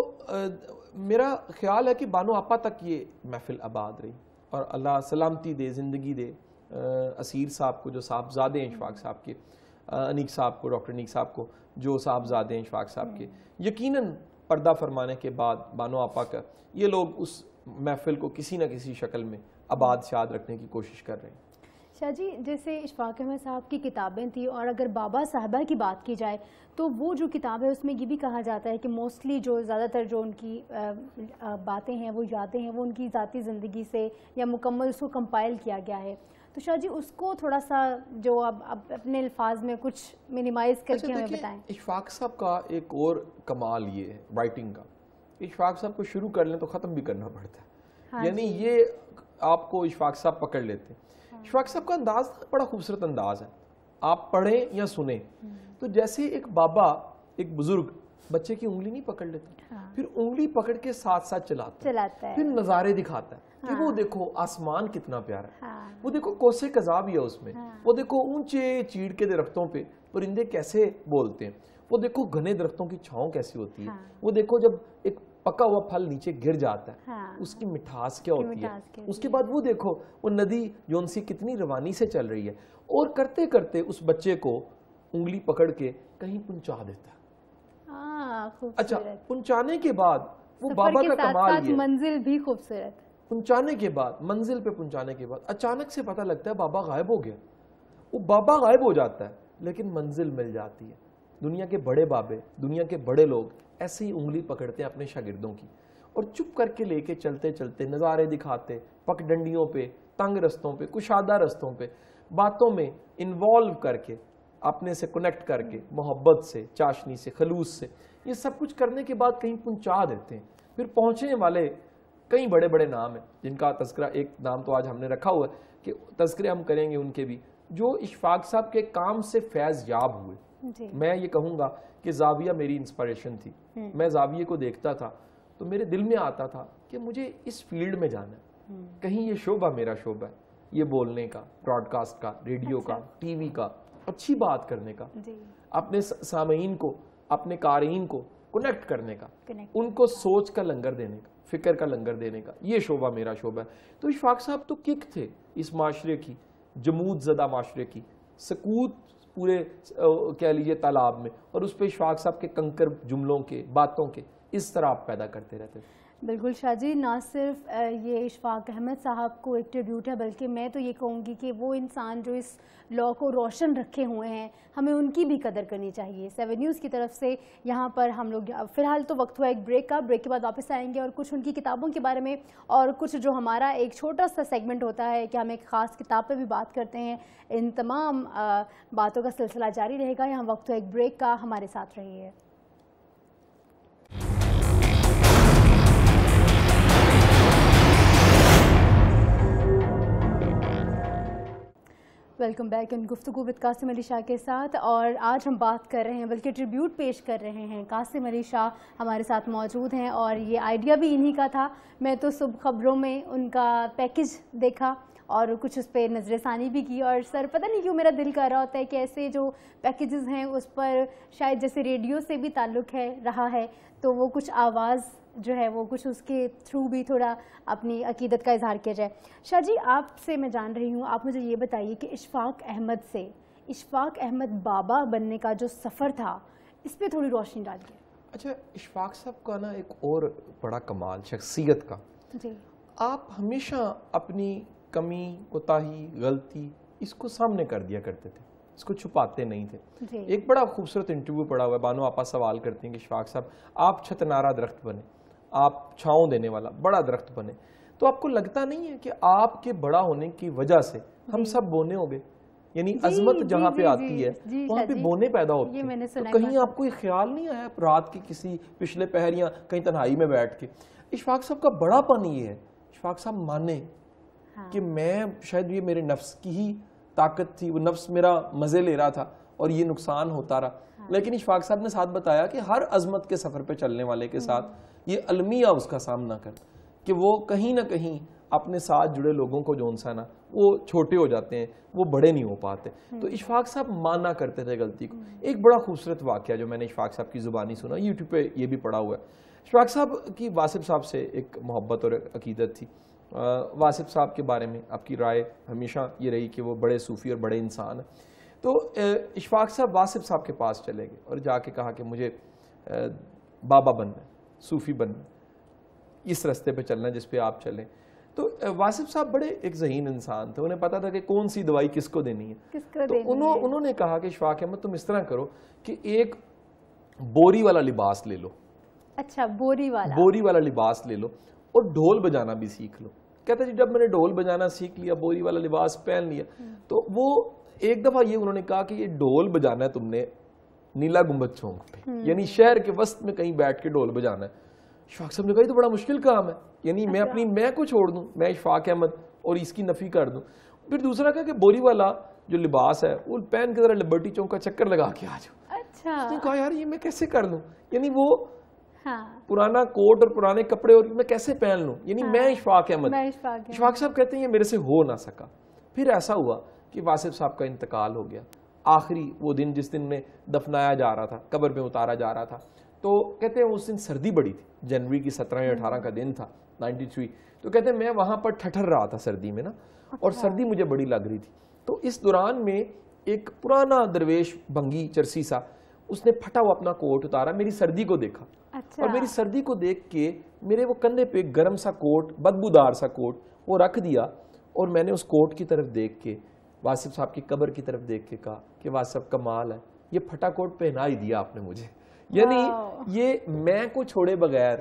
میرا خیال ہے کہ بانو آپا تک یہ محفل آباد رہی, اور اللہ سلامتی دے, زندگی دے اسیر صاحب کو جو صاحبزادے ہیں اشفاق صاحب کے, انیق صاحب کو, ڈاکٹر انیق صاحب کو جو صاحبزادے ہیں اشفاق صاحب کے. یقیناً پردہ فرمانے کے بعد بانو آپا کا یہ لوگ اس محفل کو کسی نہ کسی شکل میں آباد شاد رکھنے کی کوشش کر رہے ہیں. شاہ جی, جیسے اشفاق احمد صاحب کی کتابیں تھیں, اور اگر بابا صاحبہ کی بات کی جائے تو وہ جو کتاب ہے اس میں یہ بھی کہا جاتا ہے کہ موسٹلی جو زیادہ تر جو ان کی باتیں ہیں, وہ یادیں ہیں, وہ ان کی ذاتی زندگی سے یا مکمل اس کو کمپائل کیا گیا ہے. تو شاہ جی, اس کو تھوڑا سا جو اب اپنے الفاظ میں کچھ منیمائز کر کے ہمیں بتائیں. اشفاق صاحب کا ایک اور کمال یہ ہے رائٹنگ کا, اشفاق صاحب کو شروع کر لیں تو ختم بھی کرنا پڑتا ہے. یعنی یہ آپ کو اشفاق صاحب پکڑ لیتے ہیں. اشفاق صاحب کا انداز بڑا خوبصورت انداز ہے, آپ پڑھیں یا سنیں تو جیسے ایک بابا, ایک بزرگ بچے کی انگلی نہیں پکڑ لیتا, پھر انگلی پکڑ کے ساتھ ساتھ چلاتا ہے, پھر نظارے دکھاتا ہے کہ وہ دیکھو آسمان کتنا پیارا ہے, وہ دیکھو کوسے قضا بھی ہے اس میں, وہ دیکھو اونچے چیڑ کے درختوں پہ پرندے کیسے بولتے ہیں, وہ دیکھو گھنے درختوں کی چھاؤں کیسی ہوتی ہے, وہ دیکھو جب ایک پکا ہوا پھل نیچے گر جاتا ہے اس کی مٹھاس کیا ہوتی ہے, اس کے بعد وہ دیکھو وہ ندی جون سی کتنی روانی سے چل رہی ہے, اور کرتے کرتے اس بچے کو انگلی پکڑ کے کہیں پہنچا دیتا ہے. اچھا, پہنچانے کے بعد وہ بابا کا کمال یہ, منزل بھی خوبصورت, پہنچانے کے بعد منزل پہ پہنچانے کے بعد اچانک سے پتہ لگتا ہے بابا غائب ہو گیا. وہ بابا غائب ہو جاتا ہے لیکن منزل مل جاتی ہے. دنیا کے بڑے بابے, دنیا کے بڑے لوگ ایسے ہی انگلی پکڑتے ہیں اپنے شاگردوں کی, اور چپ کر کے لے کے چلتے چلتے نظارے دکھاتے, پک ڈنڈیوں پہ, تنگ رستوں پہ, کشادہ رستوں پہ, باتوں میں انوالو کر کے, اپنے سے کنیکٹ کر کے, محبت سے, چاشنی سے, خلوص سے, یہ سب کچھ کرنے کے بعد کہیں پہنچا دیتے ہیں. پھر پہنچنے والے کئی بڑے بڑے نام ہیں جن کا تذکرہ, ایک نام تو آج ہم نے رکھا ہوا ہے کہ تذکرے ہم کریں گے ان کے بھی, جو اشفاق صاحب کے کام سے فیض یاب ہوئے. میں یہ کہوں گا کہ زاویہ میری انسپریشن تھی. میں زاویے کو دیکھتا تھا تو میرے دل میں آتا تھا کہ مجھے اس فیلڈ میں جانا ہے, کہیں یہ شعبہ میرا شعبہ ہے, یہ بولنے کا, براڈ کاسٹ کا, ریڈیو کا, ٹی وی کا, اچھی بات کرنے کا, اپنے سامعین کو, اپنے قارئین کو کنیکٹ کرنے کا, ان کو سوچ کا لنگر دینے کا, فکر کا لنگر دینے کا, یہ شعبہ میرا شعبہ ہے. تو اشفاق صاحب تو کک تھے اس معاشرے کی, جمود زدہ معاشرے کی, سکوت پورے کہہ لیجئے تالاب میں, اور اس پہ اشفاق صاحب کے کنکر جملوں کے, باتوں کے اس طرح آپ پیدا کرتے رہتے تھے. بالکل شاہ جی, نہ صرف یہ اشفاق احمد صاحب کو ایک ٹریبیوٹ ہے, بلکہ میں تو یہ کہوں گی کہ وہ انسان جو اس لا کو روشن رکھے ہوئے ہیں, ہمیں ان کی بھی قدر کرنی چاہیے. 7 نیوز کی طرف سے یہاں پر ہم لوگ فی الحال تو وقت ہوا ایک بریک کا, بریک کے بعد واپس آئیں گے اور کچھ ان کی کتابوں کے بارے میں, اور کچھ جو ہمارا ایک چھوٹا سا سیگمنٹ ہوتا ہے کہ ہم ایک خاص کتاب پہ بھی بات کرتے ہیں. ان تمام باتوں کا سلسلہ جاری رہے گا. یہاں وقت ہوا ایک بریک کا, ہمارے ساتھ رہیے. ویلکم بیک ان گفتگو ود قاسم علی شاہ کے ساتھ, اور آج ہم بات کر رہے ہیں بلکہ ٹریبیوٹ پیش کر رہے ہیں. قاسم علی شاہ ہمارے ساتھ موجود ہیں, اور یہ آئیڈیا بھی انہی کا تھا. میں تو صبح خبروں میں ان کا پیکج دیکھا اور کچھ اس پہ نظر ثانی بھی کی, اور سر پتہ نہیں کیوں میرا دل کر رہا ہوتا ہے کہ ایسے جو پیکیجز ہیں اس پر شاید جیسے ریڈیو سے بھی تعلق ہے رہا ہے, تو وہ کچھ آواز جو ہے وہ کچھ اس کے تھرو بھی تھوڑا اپنی عقیدت کا اظہار کیا جائے. شاہ جی, آپ سے میں جان رہی ہوں, آپ مجھے یہ بتائیے کہ اشفاق احمد سے اشفاق احمد بابا بننے کا جو سفر تھا, اس پہ تھوڑی روشنی ڈالیے. اچھا, اشفاق صاحب کا نا ایک اور بڑا کمال شخصیت کا, جی, آپ ہمیشہ اپنی کمی, کوتاہی, غلطی اس کو سامنے کر دیا کرتے تھے. اس کو چھپاتے نہیں تھے. جی. ایک بڑا خوبصورت انٹرویو پڑا ہوا ہے, بانو آپا سوال کرتی ہیں کہ اشفاق صاحب آپ چھتنارا درخت بنے, آپ چھاؤں دینے والا بڑا درخت بنے, تو آپ کو لگتا نہیں ہے کہ آپ کے بڑا ہونے کی وجہ سے ہم سب بونے ہو گئے؟ یعنی عظمت جہاں پہ آتی ہے وہاں پہ بونے پیدا ہوتے ہیں. تو کہیں آپ کو یہ خیال نہیں آیا رات کی کسی پچھلے پہر یا کہیں تنہائی میں بیٹھ کے اشفاق صاحب کا بڑا پن یہ ہے, اشفاق صاحب مانے کہ میں شاید یہ میرے نفس کی ہی طاقت تھی, وہ نفس میرا مزے لے رہا تھا اور یہ نقصان ہوتا رہا, لیکن اشفاق صاحب نے ساتھ بتایا کہ ہر عظمت کے سفر پہ چلنے والے کے ساتھ یہ المیہ اس کا سامنا کر کہ وہ کہیں نہ کہیں اپنے ساتھ جڑے لوگوں کو جو انسا نا وہ چھوٹے ہو جاتے ہیں, وہ بڑے نہیں ہو پاتے. تو اشفاق صاحب مانا کرتے تھے غلطی کو. ایک بڑا خوبصورت واقعہ جو میں نے اشفاق صاحب کی زبانی سنا, یوٹیوب پہ یہ بھی پڑا ہوا ہے. اشفاق صاحب کی واصف صاحب سے ایک محبت اور عقیدت تھی. واصف صاحب کے بارے میں آپ کی رائے ہمیشہ یہ رہی کہ وہ بڑے صوفی اور بڑے انسان ہیں. تو اشفاق صاحب واصف صاحب کے پاس چلے گئے اور جا کے کہا کہ مجھے بابا بننا ہے, صوفی بننا ہے, اس رستے پہ چلنا ہے جس پہ آپ چلیں. تو واصف صاحب بڑے ایک ذہین انسان تھے, انہیں پتا تھا کہ کون سی دوائی کس کو دینی ہے. تو انہوں نے کہا کہ اشفاق احمد تم اس طرح کرو کہ ایک بوری والا لباس لے لو. اچھا, بوری والا لباس لے لو اور ڈھول بجانا بھی سیکھ لو. کہتا جی جب میں نے ڈھول بجانا سیکھ لیا, بوری والا لباس پہن لیا, تو وہ ایک دفعہ یہ انہوں نے کہا کہ یہ ڈھول بجانا ہے تم نے نیلا گنبد چوک پہ, یعنی شہر کے وسط میں کہیں بیٹھ کے ڈھول بجانا ہے. اشفاق صاحب نے کہا یہ تو بڑا مشکل کام ہے, یعنی میں اپنی میں کو چھوڑ دوں, میں اشفاق احمد اور اس کی نفی کر دوں. پھر دوسرا کہا کہ بوری والا جو لباس ہے وہ پہن کے ذرا لبرٹی چوک کا چکر لگا کے آ جاؤ. اچھا. اس نے کہا یار یہ میں کیسے کر لوں, یعنی وہ پرانا کوٹ اور پرانے کپڑے اور میں کیسے پہن لوں, یعنی میں اشفاق احمد. اشفاق صاحب کہتے ہیں یہ میرے سے ہو نہ سکا. پھر ایسا ہوا کہ واصف صاحب کا انتقال ہو گیا. آخری وہ دن جس دن انہیں دفنایا جا رہا تھا, قبر میں اتارا جا رہا تھا, تو کہتے ہیں اس دن سردی بڑی تھی, جنوری کی 17 یا 18 کا دن تھا 93. تو کہتے ہیں میں وہاں پر ٹھٹر رہا تھا سردی میں نا, اور سردی مجھے بڑی لگ رہی تھی. تو اس دوران میں ایک پرانا درویش بھنگی چرسی سا, اس نے پھٹا ہوا اپنا کوٹ اتارا, میری سردی کو دیکھا, اور میری سردی کو دیکھ کے میرے وہ کندھے پہ گرم سا کوٹ, بدبودار سا کوٹ وہ رکھ دیا, اور میں نے اس کوٹ کی طرف دیکھ کے واصف صاحب کی قبر کی طرف دیکھ کے کہا کہ واصف کمال ہے, یہ پھٹا کوٹ پہنا ہی دیا آپ نے مجھے. یعنی یہ میں کو چھوڑے بغیر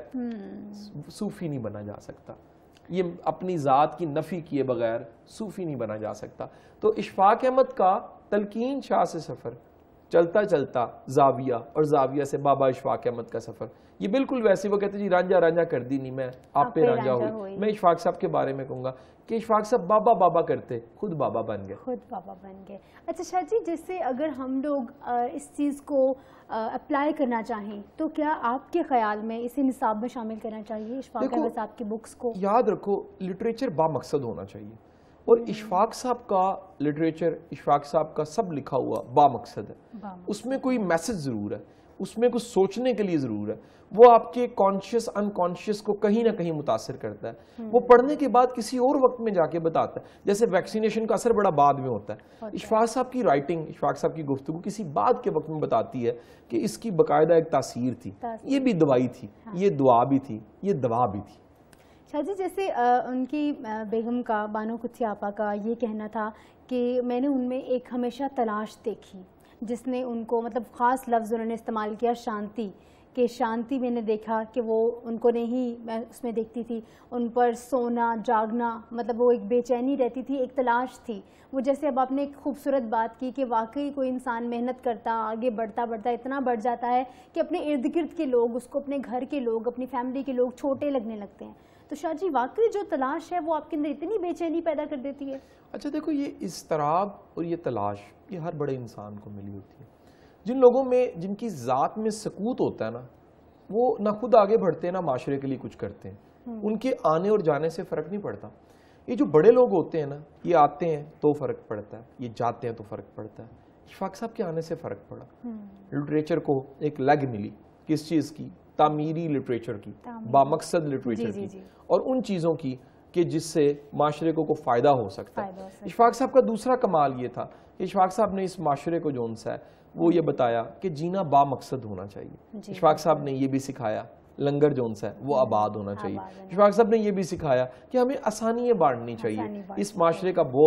صوفی نہیں بنا جا سکتا, یہ اپنی ذات کی نفی کیے بغیر صوفی نہیں بنا جا سکتا. تو اشفاق احمد کا تلقین شاہ سے سفر, چلتا چلتا زاویہ, اور زاویہ سے بابا اشفاق احمد کا سفر, یہ بالکل ویسے وہ کہتے جی رانجھا رانجھا کر دی نہیں میں, آپ پہ رانجھا ہوئی. میں اشفاق صاحب کے بارے میں کہوں گا کہ اشفاق صاحب بابا بابا کرتے, خود بابا بن گئے. اچھا شاہ جی, جیسے اگر ہم لوگ اس چیز کو اپلائی کرنا چاہیں تو کیا آپ کے خیال میں اسے نصاب میں شامل کرنا چاہیے اشفاق احمد صاحب کی بکس کو؟ یاد رکھو لٹریچر با مقصد ہونا چاہیے, اور اشفاق صاحب کا لٹریچر, اشفاق صاحب کا سب لکھا ہوا با مقصد ہے. اس میں کوئی میسج ضرور ہے, اس میں کچھ سوچنے کے لیے ضرور ہے, وہ آپ کے کانشیس انکانشیس کو کہیں نہ کہیں متاثر کرتا ہے. وہ پڑھنے کے بعد کسی اور وقت میں جا کے بتاتا ہے, جیسے ویکسینیشن کا اثر بڑا بعد میں ہوتا ہے. اشفاق صاحب کی رائٹنگ, اشفاق صاحب کی گفتگو کسی بعد کے وقت میں بتاتی ہے کہ اس کی باقاعدہ ایک تاثیر تھی, یہ بھی دوائی تھی, یہ دعا بھی تھی, یہ دوا بھی تھی. شاہ جی, جیسے ان کی بیگم کا, بانو قدسی آپا کا یہ کہنا تھا کہ میں نے ان میں ایک ہمیشہ تلاش دیکھی, جس نے ان کو, مطلب خاص لفظ انہوں نے استعمال کیا شانتی, کہ شانتی میں نے دیکھا کہ وہ ان کو نہیں, میں اس میں دیکھتی تھی ان پر سونا جاگنا, مطلب وہ ایک بے چینی رہتی تھی, ایک تلاش تھی. وہ جیسے اب آپ نے ایک خوبصورت بات کی کہ واقعی کوئی انسان محنت کرتا, آگے بڑھتا بڑھتا اتنا بڑھ جاتا ہے کہ اپنے ارد گرد کے لوگ اس کو, اپنے گھر کے لوگ, اپنی فیملی کے لوگ چھوٹے لگنے لگتے ہیں. تو شاہ جی واقعی جو تلاش ہے وہ آپ کے اندر اتنی بے چینی پیدا کر دیتی ہے؟ اچھا دیکھو, یہ اضطراب اور یہ تلاش یہ ہر بڑے انسان کو ملی ہوتی ہے. جن لوگوں میں, جن کی ذات میں سکوت ہوتا ہے نا, وہ نہ خود آگے بڑھتے ہیں نہ معاشرے کے لیے کچھ کرتے ہیں, ان کے آنے اور جانے سے فرق نہیں پڑتا. یہ جو بڑے لوگ ہوتے ہیں نا, یہ آتے ہیں تو فرق پڑتا ہے, یہ جاتے ہیں تو فرق پڑتا ہے. اشفاق صاحب کے آنے سے فرق پڑا, لٹریچر کو ایک لیگ ملی, کس چیز کی؟ تعمیری لٹریچر کی, با مقصد لٹریچر کی, اور ان چیزوں کی کہ جس سے معاشرے کو کوئی فائدہ ہو سکتا ہے. اشفاق صاحب کا دوسرا کمال یہ تھا کہ اشفاق صاحب نے اس معاشرے کو جو انسا ہے وہ یہ بتایا کہ جینا با مقصد ہونا چاہیے. اشفاق صاحب نے یہ بھی سکھایا لنگر جو انسا ہے وہ آباد ہونا چاہیے. اشفاق صاحب نے یہ بھی سکھایا کہ ہمیں آسانیاں بانٹنی چاہیے, اس معاشرے کا بوجھ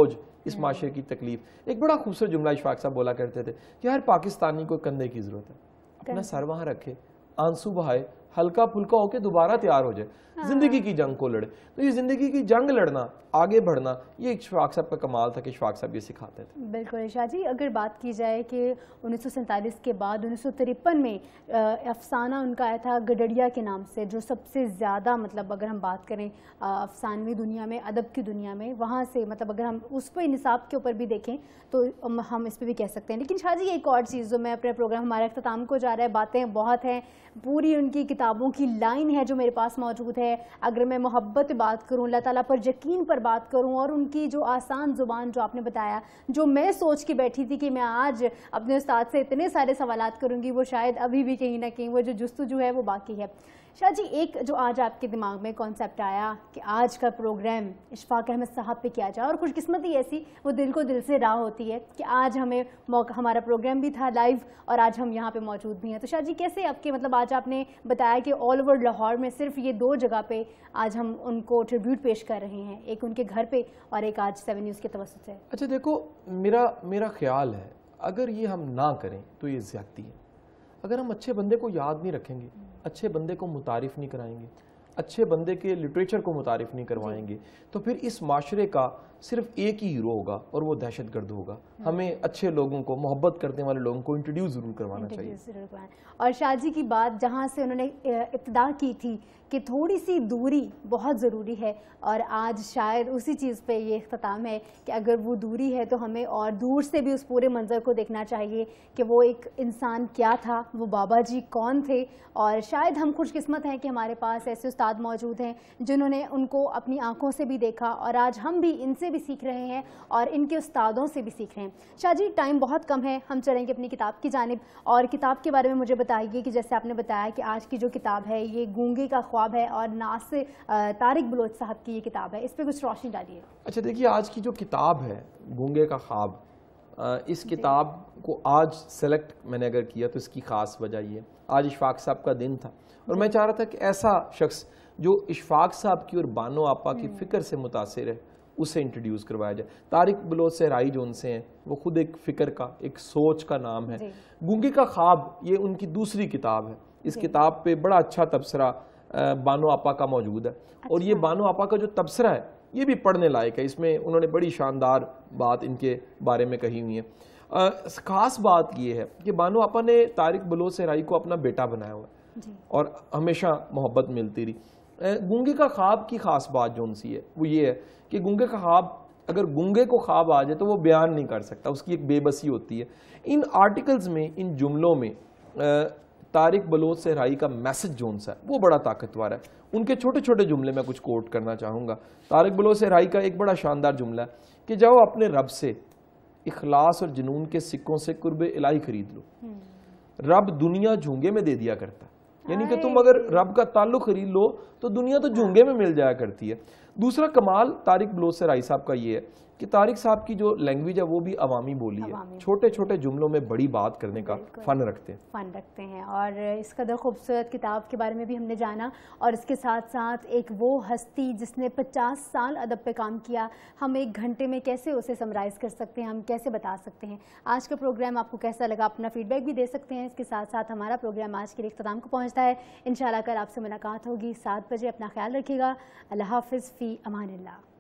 اس معاشرے کی تکلیف. ایک بڑا خوبصورت جملہ اشفاق صاحب بولا کرتے تھے کہ ہر پاکستانی کو کندھے کی ضرورت ہے, اپنا سر وہاں رکھے, آنسو بہائے, ہلکا پھلکا ہو کے دوبارہ تیار ہو جائے, زندگی کی جنگ کو لڑے. تو یہ زندگی کی جنگ لڑنا, آگے بڑھنا, یہ اشفاق صاحب کا کمال تھا کہ اشفاق صاحب یہ سکھاتے تھے. بالکل شاہ جی, اگر بات کی جائے کہ 1947 کے بعد 1953 میں افسانہ ان کا آیا تھا گڈڑیا کے نام سے, جو سب سے زیادہ مطلب اگر ہم بات کریں افسانوی دنیا میں, ادب کی دنیا میں, وہاں سے مطلب اگر ہم اس پہ نصاب کے اوپر بھی دیکھیں تو ہم اس پہ بھی کہہ سکتے ہیں. لیکن شاہ جی ایک اور چیز جو میں اپنے پروگرام ہمارا اختتام کو جا رہا ہے, باتیں بہت ہیں, پوری ان کی کتابوں کی لائن ہے جو میرے پاس موجود ہے. اگر میں محبت بات کروں, اللہ تعالیٰ پر یقین پر بات کروں, اور ان کی جو آسان زبان جو آپ نے بتایا, جو میں سوچ کے بیٹھی تھی کہ میں آج اپنے استاد سے اتنے سارے سوالات کروں گی, وہ شاید ابھی بھی کہیں نہ کہیں وہ جو جستجو ہے وہ باقی ہے. شاہ جی ایک جو آج آپ کے دماغ میں کانسیپٹ آیا کہ آج کا پروگرام اشفاق احمد صاحب پہ کیا جائے, اور خوش قسمتی ایسی وہ دل کو دل سے راہ ہوتی ہے کہ آج ہمیں موقع, ہمارا پروگرام بھی تھا لائیو اور آج ہم یہاں پہ موجود بھی ہیں. تو شاہ جی کیسے آپ کے مطلب آج آپ نے بتایا کہ آل اوور لاہور میں صرف یہ 2 جگہ پہ آج ہم ان کو ٹریبیوٹ پیش کر رہے ہیں, ایک ان کے گھر پہ اور ایک آج 7 نیوز کے توسط سے. اچھا دیکھو, میرا خیال ہے اگر یہ ہم نہ کریں تو یہ زیادتی ہے. اگر ہم اچھے بندے کو یاد نہیں رکھیں گے, اچھے بندے کو متعارف نہیں کرائیں گے, اچھے بندے کے لٹریچر کو متعارف نہیں کروائیں گے, تو پھر اس معاشرے کا صرف ایک ہی ہیرو ہوگا اور وہ دہشت گرد ہوگا. ہمیں اچھے لوگوں کو, محبت کرنے والے لوگوں کو انٹروڈیوس ضرور کروانا چاہیے. اور شاہ جی کی بات جہاں سے انہوں نے ابتدا کی تھی کہ تھوڑی سی دوری بہت ضروری ہے, اور آج شاید اسی چیز پہ یہ اختتام ہے کہ اگر وہ دوری ہے تو ہمیں اور دور سے بھی اس پورے منظر کو دیکھنا چاہیے کہ وہ ایک انسان کیا تھا, وہ بابا جی کون تھے. اور شاید ہم خوش قسمت ہیں کہ ہمارے پاس ایسے استاد موجود ہیں جنہوں نے ان کو اپنی آنکھوں سے بھی دیکھا, اور آج ہم بھی ان سے بھی سیکھ رہے ہیں اور ان کے استادوں سے بھی سیکھ رہے ہیں. شاہ جی ٹائم بہت کم ہے, ہم چلیں گے اپنی کتاب کی جانب, اور کتاب کے بارے میں مجھے بتائیے کہ جیسے آپ نے بتایا کہ آج کی جو کتاب ہے یہ گونگے کا خواب ہے, اور ناصر طارق بلوچ صاحب کی یہ کتاب ہے, اس پہ کچھ روشنی ڈالیے. اچھا دیکھیے, آج کی جو کتاب ہے گونگے کا خواب, اس کتاب کو آج سلیکٹ میں نے اگر کیا تو اس کی خاص وجہ یہ ہے, آج اشفاق صاحب کا دن تھا, اور میں چاہ رہا تھا کہ ایسا شخص جو اشفاق صاحب کی اور بانو آپا کی فکر سے متاثر ہے اسے انٹروڈیوس کروایا جائے. طارق بلوچ صحرائی جو ان سے ہیں, وہ خود ایک فکر کا, ایک سوچ کا نام ہے. گونگے کا خواب یہ ان کی دوسری کتاب ہے. اس کتاب پہ بڑا اچھا تبصرہ بانو آپا کا موجود ہے, اور یہ بانو آپا کا جو تبصرہ ہے یہ بھی پڑھنے لائق ہے. اس میں انہوں نے بڑی شاندار بات ان کے بارے میں کہی ہوئی ہے. خاص بات یہ ہے کہ بانو آپا نے طارق بلوچ صحرائی کو اپنا بیٹا بنایا ہوا ہے, اور ہمیشہ محبت ملتی رہی. گونگے کا خواب کی خاص بات جو ان سی ہے وہ یہ ہے کہ گونگے کا خواب, اگر گونگے کو خواب آ جائے تو وہ بیان نہیں کر سکتا, اس کی ایک بے بسی ہوتی ہے. ان آرٹیکلز میں, ان جملوں میں طارق بلوچ صحرائی کا میسج جو ان سا ہے وہ بڑا طاقتور ہے. ان کے چھوٹے چھوٹے جملے میں کچھ کوٹ کرنا چاہوں گا. طارق بلوچ صحرائی کا ایک بڑا شاندار جملہ ہے کہ جاؤ اپنے رب سے اخلاص اور جنون کے سکوں سے قرب الہی خرید لو. رب دنیا جھونگے میں دے دیا کرتا ہے, یعنی کہ تم اگر رب کا تعلق خرید لو تو دنیا تو جھونگے میں مل جایا کرتی ہے. دوسرا کمال طارق بلوچ صحرائی صاحب کا یہ ہے کہ طارق صاحب کی جو لینگویج ہے وہ بھی عوامی بولی ہے, چھوٹے چھوٹے جملوں میں بڑی بات کرنے کا فن رکھتے ہیں. اور اس قدر خوبصورت کتاب کے بارے میں بھی ہم نے جانا, اور اس کے ساتھ ساتھ ایک وہ ہستی جس نے 50 سال ادب پہ کام کیا, ہم 1 گھنٹے میں کیسے اسے سمرائز کر سکتے ہیں, ہم کیسے بتا سکتے ہیں. آج کا پروگرام آپ کو کیسا لگا, اپنا فیڈ بیک بھی دے سکتے ہیں. اس کے ساتھ ساتھ ہمارا پروگرام آج کے لیے اختتام کو پہنچتا ہے. انشاءاللہ کل آپ سے ملاقات ہوگی 7 بجے. اپنا خیال رکھیے گا. اللہ حافظ, فی امان اللہ.